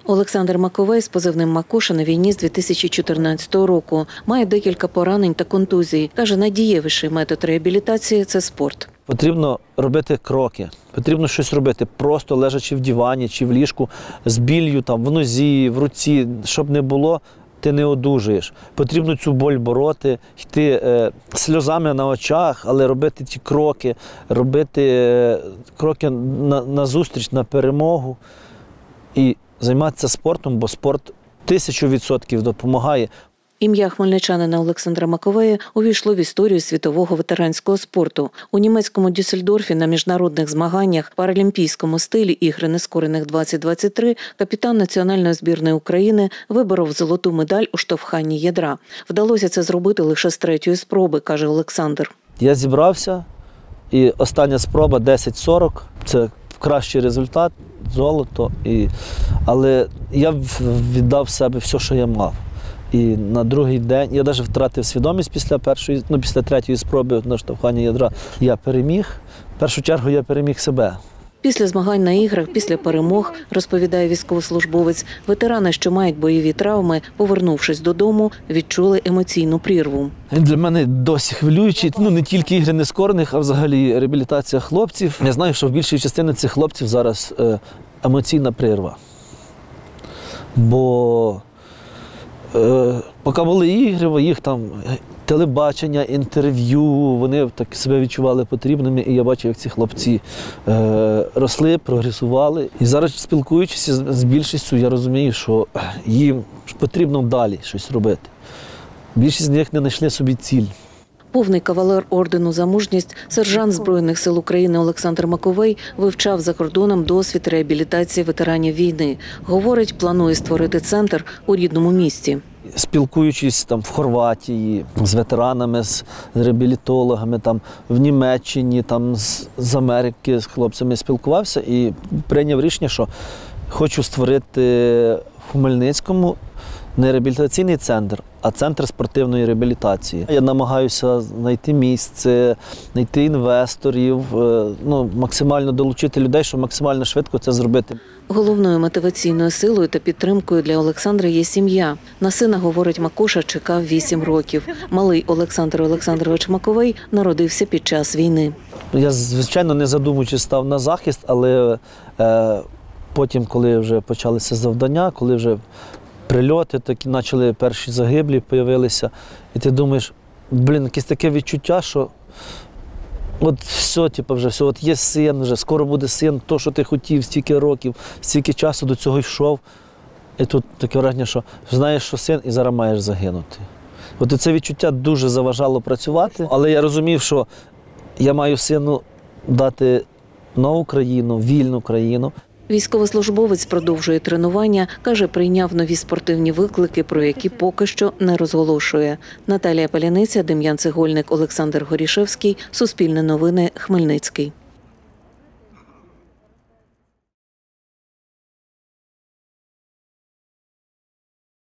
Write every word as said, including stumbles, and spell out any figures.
Олександр Маковей з позивним «Макуша» на війні з дві тисячі чотирнадцятого року. Має декілька поранень та контузій. Каже, найдієвіший метод реабілітації – це спорт. Потрібно робити кроки, потрібно щось робити, просто лежачи в дивані чи в ліжку з біллю там, в нозі, в руці, щоб не було, ти не одужуєш. Потрібно цю боль бороти, йти е, сльозами на очах, але робити ті кроки, робити е, кроки на, на зустріч, на перемогу і займатися спортом, бо спорт тисячу відсотків допомагає. Ім'я хмельничанина Олександра Маковея увійшло в історію світового ветеранського спорту. У німецькому Дюссельдорфі на міжнародних змаганнях в паралімпійському стилі «Ігри нескорених двадцять двадцять три» капітан національної збірної України виборов золоту медаль у штовханні ядра. Вдалося це зробити лише з третьої спроби, каже Олександр. Я зібрався, і остання спроба десять сорок – це кращий результат, золото. І... Але я віддав себе все, що я мав. І на другий день, я навіть втратив свідомість після першої, ну, після третьої спроби на штовхання ядра. Я переміг, в першу чергу я переміг себе. Після змагань на іграх, після перемог, розповідає військовослужбовець, ветерани, що мають бойові травми, повернувшись додому, відчули емоційну прірву. Для мене досі хвилюючий, ну не тільки ігри нескорених, а взагалі реабілітація хлопців. Я знаю, що в більшій частині цих хлопців зараз е, емоційна прірва. Бо е, поки були ігри, їх там телебачення, інтерв'ю, вони так себе відчували потрібними, і я бачив, як ці хлопці е, росли, прогресували. І зараз, спілкуючись з більшістю, я розумію, що їм потрібно далі щось робити. Більшість з них не знайшли собі ціль. Повний кавалер ордену «За мужність», сержант Збройних сил України Олександр Маковей вивчав за кордоном досвід реабілітації ветеранів війни. Говорить, планує створити центр у рідному місті. Спілкуючись там в Хорватії з ветеранами, з реабілітологами, там в Німеччині, там з, з Америки з хлопцями спілкувався і прийняв рішення, що хочу створити в Хмельницькому не реабілітаційний центр, а центр спортивної реабілітації. Я намагаюся знайти місце, знайти інвесторів, ну, максимально долучити людей, щоб максимально швидко це зробити. Головною мотиваційною силою та підтримкою для Олександра є сім'я. На сина, говорить Макуша, чекав вісім років. Малий Олександр Олександрович Маковей народився під час війни. Я, звичайно, не задумуючись став на захист, але е, потім, коли вже почалися завдання, коли вже прильоти, такі почали перші загиблі, з'явилися, і ти думаєш, блін, якесь таке відчуття, що от все, типу, вже все, от є син, вже скоро буде син, то, що ти хотів, стільки років, стільки часу до цього йшов. І тут таке враження, що знаєш, що син, і зараз маєш загинути. От це відчуття дуже заважало працювати, але я розумів, що я маю сину дати нову країну, вільну країну. Військовослужбовець продовжує тренування, каже, прийняв нові спортивні виклики, про які поки що не розголошує. Наталія Паляниця, Дем'ян Цегольник, Олександр Горішевський. Суспільне новини, Хмельницький.